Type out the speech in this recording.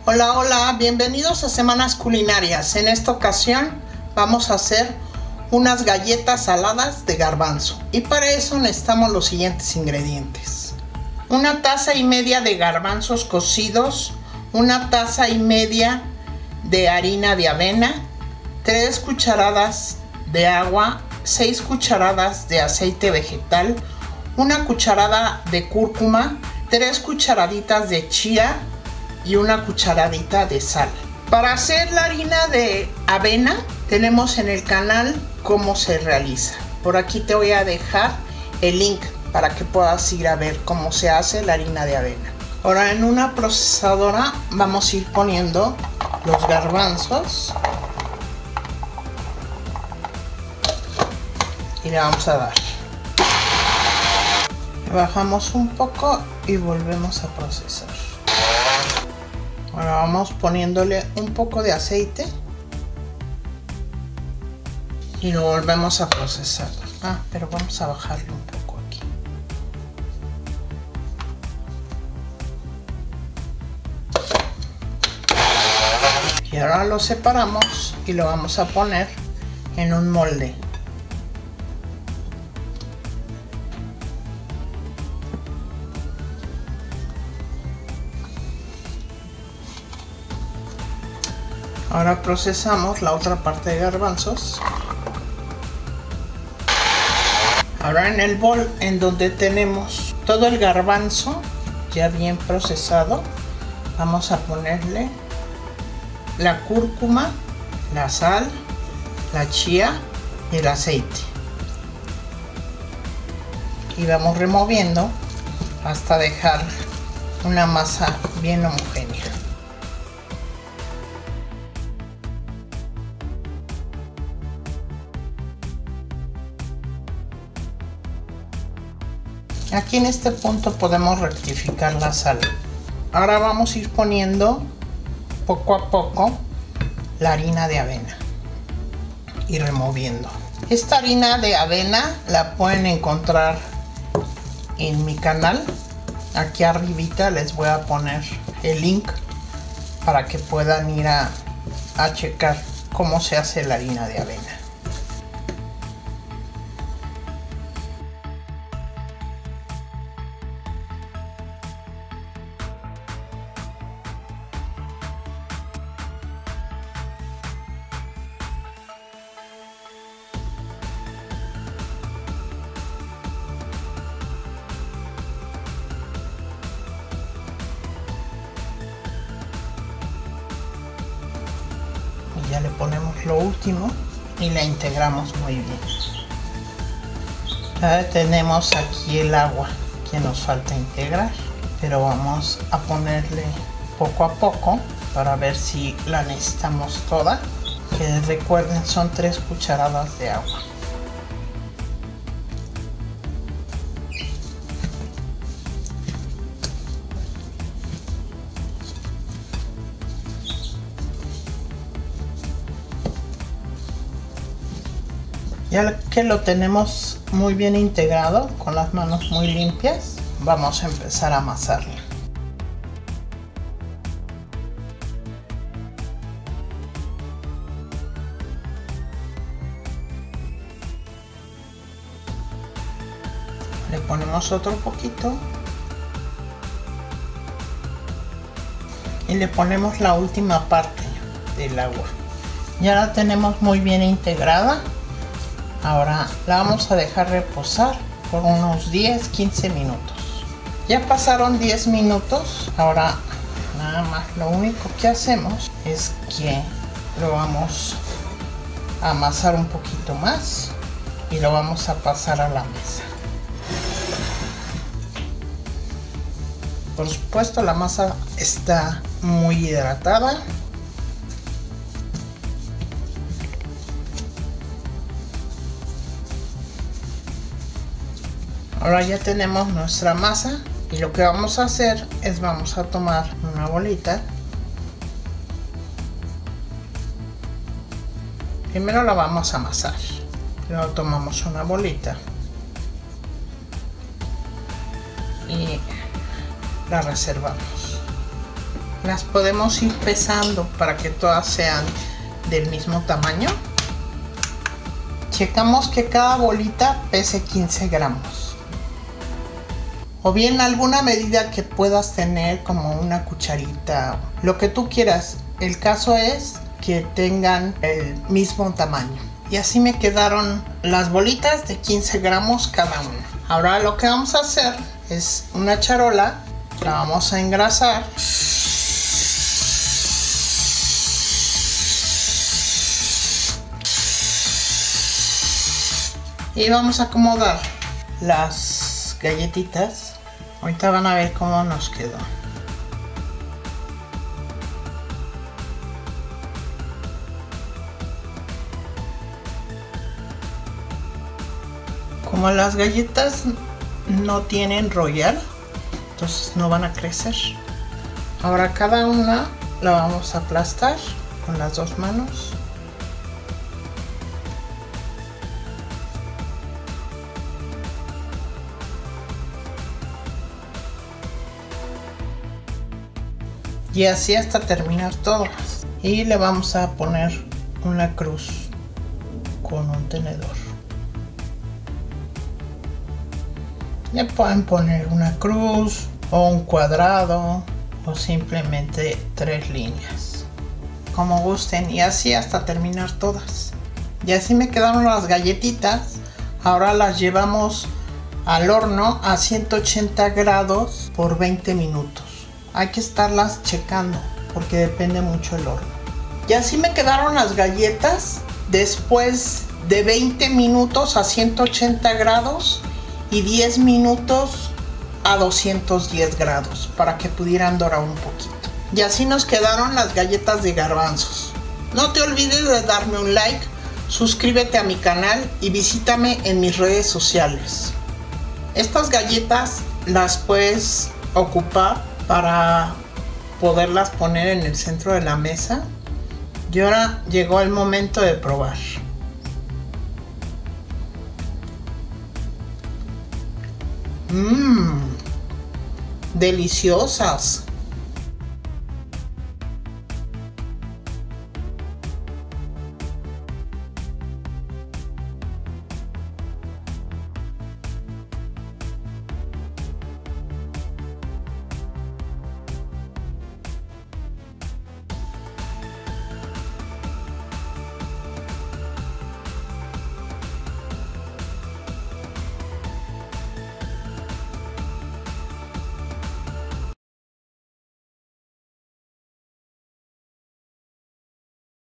Hola, hola, bienvenidos a Semanas Culinarias. En esta ocasión vamos a hacer unas galletas saladas de garbanzo. Y para eso necesitamos los siguientes ingredientes. 1,5 tazas de garbanzos cocidos, 1,5 tazas de harina de avena, 3 cucharadas de agua, 6 cucharadas de aceite vegetal, 1 cucharada de cúrcuma, 3 cucharaditas de chía y 1 cucharadita de sal. Para hacer la harina de avena tenemos en el canal cómo se realiza. Por aquí te voy a dejar el link para que puedas ir a ver cómo se hace la harina de avena. Ahora en una procesadora vamos a ir poniendo los garbanzos y le vamos a dar. Bajamos un poco y volvemos a procesar. Ahora vamos poniéndole un poco de aceite y lo volvemos a procesar. Pero vamos a bajarle un poco aquí. Y ahora lo separamos y lo vamos a poner en un molde. Ahora procesamos la otra parte de garbanzos. Ahora en el bol en donde tenemos todo el garbanzo ya bien procesado, vamos a ponerle la cúrcuma, la sal, la chía y el aceite. Y vamos removiendo hasta dejar una masa bien homogénea. Aquí en este punto podemos rectificar la sal. Ahora vamos a ir poniendo poco a poco la harina de avena y removiendo. Esta harina de avena la pueden encontrar en mi canal. Aquí arribita les voy a poner el link para que puedan ir a checar cómo se hace la harina de avena. Ya le ponemos lo último y la integramos muy bien. Ya tenemos aquí el agua que nos falta integrar, pero vamos a ponerle poco a poco para ver si la necesitamos toda. Que recuerden, son 3 cucharadas de agua. Ya que lo tenemos muy bien integrado, con las manos muy limpias, vamos a empezar a amasarlo. Le ponemos otro poquito y le ponemos la última parte del agua. Ya la tenemos muy bien integrada. Ahora la vamos a dejar reposar por unos 10-15 minutos. Ya pasaron 10 minutos. Ahora nada más lo único que hacemos es que lo vamos a amasar un poquito más y lo vamos a pasar a la mesa. Por supuesto, la masa está muy hidratada. Ahora ya tenemos nuestra masa y lo que vamos a hacer es vamos a tomar una bolita. Primero la vamos a amasar, luego tomamos una bolita y la reservamos. Las podemos ir pesando para que todas sean del mismo tamaño. Checamos que cada bolita pese 15 gramos. O bien alguna medida que puedas tener, como una cucharita, lo que tú quieras. El caso es que tengan el mismo tamaño. Y así me quedaron las bolitas de 15 gramos cada una. Ahora lo que vamos a hacer es una charola. La vamos a engrasar. Y vamos a acomodar las galletitas. Ahorita van a ver cómo nos quedó. Como las galletas no tienen royal, entonces no van a crecer. Ahora cada una la vamos a aplastar con las dos manos. Y así hasta terminar todas. Y le vamos a poner una cruz con un tenedor. Le pueden poner una cruz o un cuadrado o simplemente 3 líneas, como gusten, y así hasta terminar todas. Y así me quedaron las galletitas. Ahora las llevamos al horno a 180 grados por 20 minutos. Hay que estarlas checando porque depende mucho el horno. Y así me quedaron las galletas después de 20 minutos a 180 grados y 10 minutos a 210 grados para que pudieran dorar un poquito. Y así nos quedaron las galletas de garbanzos. No te olvides de darme un like, suscríbete a mi canal y visítame en mis redes sociales. Estas galletas las puedes ocupar para poderlas poner en el centro de la mesa. Y ahora llegó el momento de probar. Deliciosas.